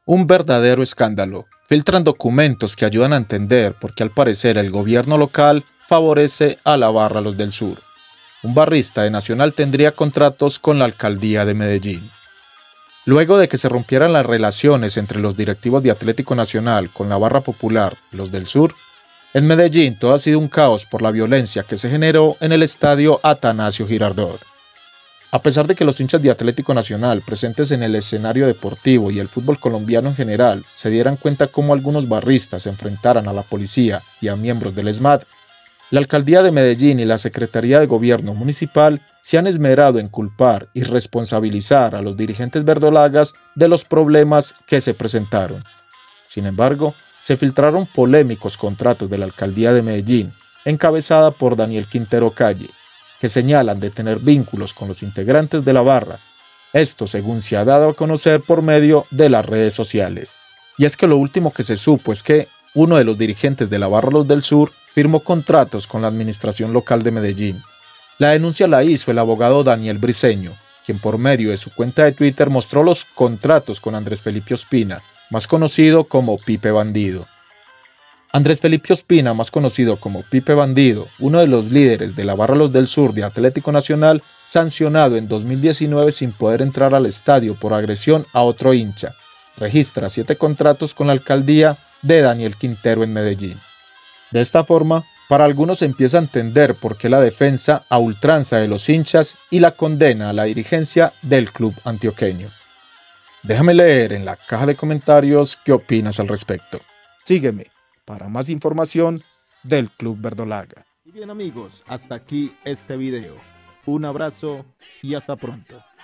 Un verdadero escándalo. Filtran documentos que ayudan a entender por qué al parecer el gobierno local favorece a la barra Los del Sur. Un barrista de Nacional tendría contratos con la alcaldía de Medellín. Luego de que se rompieran las relaciones entre los directivos de Atlético Nacional con la barra popular Los del Sur, en Medellín todo ha sido un caos por la violencia que se generó en el estadio Atanasio Girardot. A pesar de que los hinchas de Atlético Nacional presentes en el escenario deportivo y el fútbol colombiano en general se dieran cuenta cómo algunos barristas se enfrentaran a la policía y a miembros del ESMAD, la Alcaldía de Medellín y la Secretaría de Gobierno Municipal se han esmerado en culpar y responsabilizar a los dirigentes verdolagas de los problemas que se presentaron. Sin embargo, se filtraron polémicos contratos de la Alcaldía de Medellín, encabezada por Daniel Quintero Calle, que señalan de tener vínculos con los integrantes de la barra, esto según se ha dado a conocer por medio de las redes sociales. Y es que lo último que se supo es que uno de los dirigentes de la barra Los del Sur firmó contratos con la administración local de Medellín. La denuncia la hizo el abogado Daniel Briceño, quien por medio de su cuenta de Twitter mostró los contratos con Andrés Felipe Ospina, más conocido como Pipe Bandido. Andrés Felipe Ospina, más conocido como Pipe Bandido, uno de los líderes de la barra Los del Sur de Atlético Nacional, sancionado en 2019 sin poder entrar al estadio por agresión a otro hincha, registra 7 contratos con la alcaldía de Daniel Quintero en Medellín. De esta forma, para algunos se empieza a entender por qué la defensa a ultranza de los hinchas y la condena a la dirigencia del club antioqueño. Déjame leer en la caja de comentarios qué opinas al respecto. Sígueme para más información del Club Verdolaga. Y bien amigos, hasta aquí este video. Un abrazo y hasta pronto.